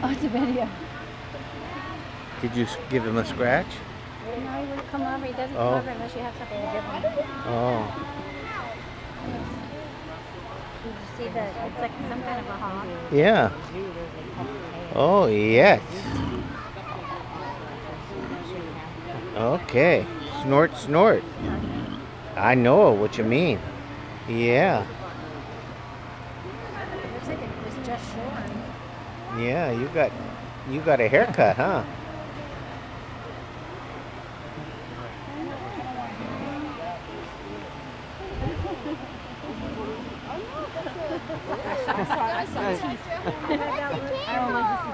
Oh, it's a video. Did you give him a scratch? No, he wouldn't come over. He doesn't Oh. come over unless you have something to give him. Oh. Did you see that? It's like some kind of a hawk. Yeah. Oh, yes. Okay. Snort, snort. I know what you mean. Yeah. It looks like it was just shorn. Yeah, you got a haircut, huh? I saw teeth. I don't like